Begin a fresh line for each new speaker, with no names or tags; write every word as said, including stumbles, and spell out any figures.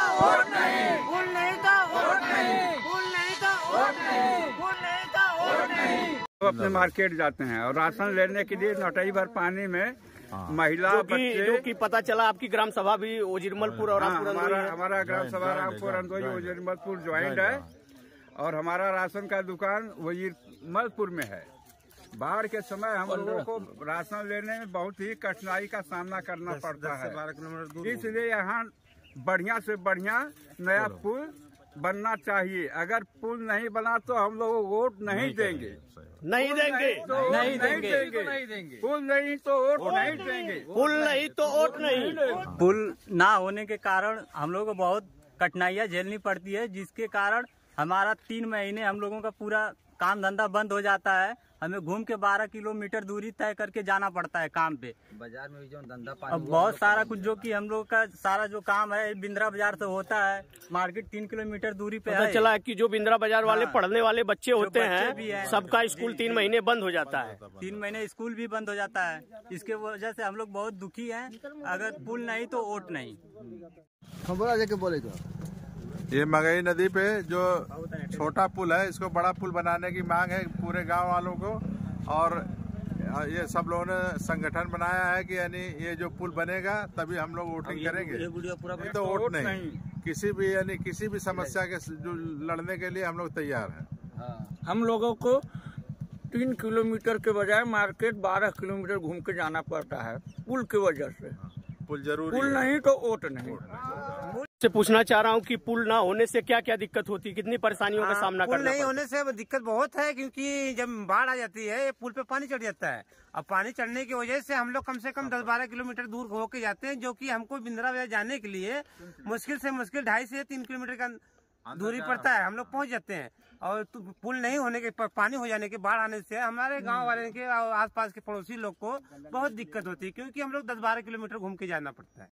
Vote नहीं, पुल नहीं तो वोट नहीं, पुल नहीं तो वोट नहीं, पुल नहीं तो वोट नहीं।
तो अपने मार्केट जाते हैं और राशन लेने के लिए नौटाई भर पानी में महिला बच्चे,
जो कि पता चला आपकी ग्राम सभा भी ओजिरमलपुर और
हाँ, हमारा हमारा ग्राम सभा रामपुर अंदोई ओजिरमलपुर ज्वाइंट है और हमारा राशन का दुकान ओजिरमलपुर में है। बाढ़ के समय हम लोगों को राशन लेने में बहुत ही कठिनाई का सामना करना पड़ता है, इसलिए यहाँ बढ़िया से बढ़िया नया पुल बनना चाहिए। अगर पुल नहीं बना तो हम लोग वोट नहीं देंगे,
नहीं देंगे,
तो नहीं देंगे, नहीं देंगे। पुल नहीं तो वोट नहीं देंगे,
पुल नहीं तो वोट नहीं।
पुल ना होने के कारण हम लोगों को बहुत कठिनाइयाँ झेलनी पड़ती है, जिसके कारण हमारा तीन महीने हम लोगों का पूरा काम धंधा बंद हो जाता है। हमें घूम के बारह किलोमीटर दूरी तय करके जाना पड़ता है काम पे। बाजार में भी जो धंधा पानी अब बहुत सारा कुछ जो कि हम लोग का सारा जो काम है बिंद्रा बाजार से होता है, मार्केट तीन किलोमीटर दूरी पे है।
चला कि जो बिंद्रा बाजार वाले हाँ, पढ़ने वाले बच्चे होते हैं, सबका स्कूल तीन महीने बंद हो जाता है।
तीन महीने स्कूल भी बंद हो जाता है। इसके वजह से हम लोग बहुत दुखी हैं। अगर पुल नहीं तो वोट नहीं।
ये मगई नदी पे जो छोटा पुल है, इसको बड़ा पुल बनाने की मांग है पूरे गांव वालों को। और ये सब लोगों ने संगठन बनाया है कि यानी ये जो पुल बनेगा तभी हम लोग वोटिंग करेंगे, नहीं तो वोट नहीं। किसी भी यानी किसी भी समस्या के जो लड़ने के लिए हम लोग तैयार हैं।
हम लोगों को तीन किलोमीटर के बजाय मार्केट बारह किलोमीटर घूम के जाना पड़ता है पुल की वजह से।
पुल जरूरी,
पुल नहीं तो वोट नहीं।
से पूछना चाह रहा हूँ कि पुल ना होने से क्या क्या दिक्कत होती, कितनी परेशानियों का सामना करना पड़ता है?
पुल नहीं होने से दिक्कत बहुत है, क्योंकि जब बाढ़ आ जाती है पुल पे पानी चढ़ जाता है। अब पानी चढ़ने की वजह से हम लोग कम से कम दस बारह किलोमीटर दूर होके जाते हैं, जो कि हमको बिंद्रा बाजार जाने के लिए मुश्किल से मुश्किल ढाई से तीन किलोमीटर का दूरी पड़ता है, हम लोग पहुंच जाते हैं। और तो पुल नहीं होने के, पानी हो जाने के, बाढ़ आने से हमारे गांव वाले के और आसपास के पड़ोसी लोग को बहुत दिक्कत होती है, क्योंकि हम लोग दस बारह किलोमीटर घूम के जाना पड़ता है।